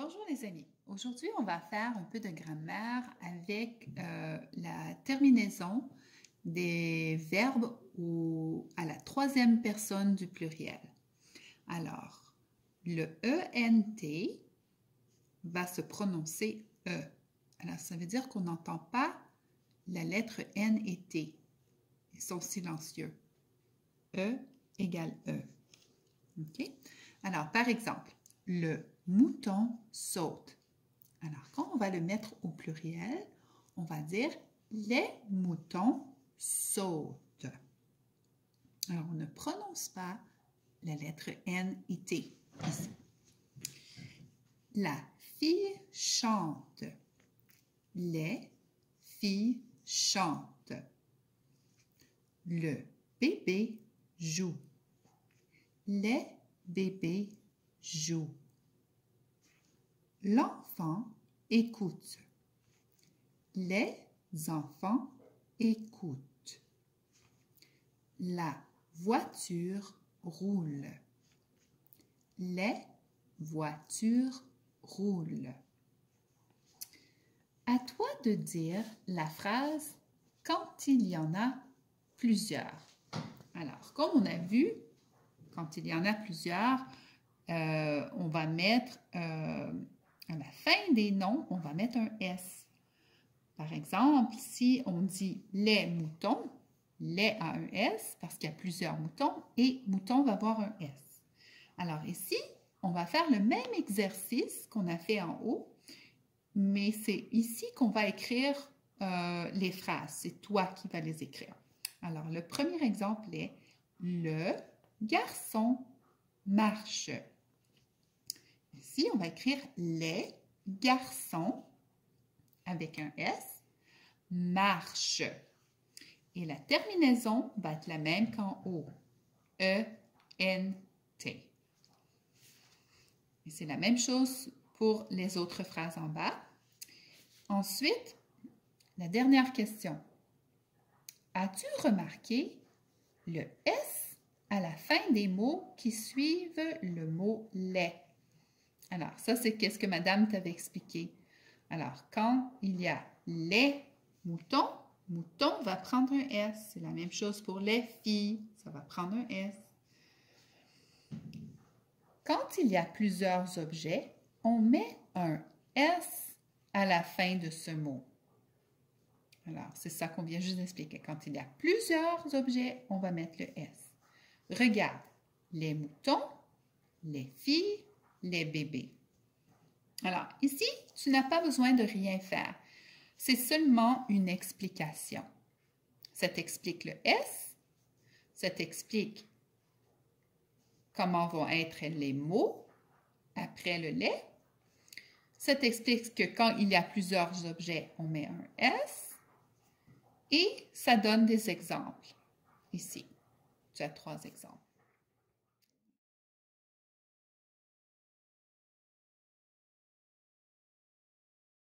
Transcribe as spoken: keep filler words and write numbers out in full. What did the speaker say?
Bonjour les amis, aujourd'hui on va faire un peu de grammaire avec euh, la terminaison des verbes au, à la troisième personne du pluriel. Alors, le E N T va se prononcer E. Alors, ça veut dire qu'on n'entend pas la lettre N et T. Ils sont silencieux. E égale E. OK? Alors, par exemple, le mouton saute. Alors, quand on va le mettre au pluriel, on va dire les moutons sautent. Alors, on ne prononce pas la lettre N et T ici. La fille chante. Les filles chantent. Le bébé joue. Les bébés jouent. L'enfant écoute. Les enfants écoutent. La voiture roule. Les voitures roulent. À toi de dire la phrase « quand il y en a plusieurs ». Alors, comme on a vu, quand il y en a plusieurs, euh, on va mettre, euh, à la fin des noms, on va mettre un S. Par exemple, si on dit « les moutons », « les » a un S parce qu'il y a plusieurs moutons et « mouton » va avoir un S. Alors ici, on va faire le même exercice qu'on a fait en haut, mais c'est ici qu'on va écrire euh, les phrases. C'est toi qui vas les écrire. Alors, le premier exemple est « le garçon marche ». Ici, on va écrire « les garçons » avec un S, marche. Et la terminaison va être la même qu'en haut. E N T. Et c'est la même chose pour les autres phrases en bas. Ensuite, la dernière question. As-tu remarqué le S à la fin des mots qui suivent le mot « les » ? Alors, ça, c'est qu'est-ce que madame t'avait expliqué. Alors, quand il y a « les moutons », mouton va prendre un S. C'est la même chose pour les filles. Ça va prendre un S. Quand il y a plusieurs objets, on met un S à la fin de ce mot. Alors, c'est ça qu'on vient juste d'expliquer. Quand il y a plusieurs objets, on va mettre le S. Regarde, les moutons, les filles, les bébés. Alors, ici, tu n'as pas besoin de rien faire. C'est seulement une explication. Ça t'explique le S, ça t'explique comment vont être les mots après le les. Ça t'explique que quand il y a plusieurs objets, on met un S. Et ça donne des exemples. Ici, tu as trois exemples.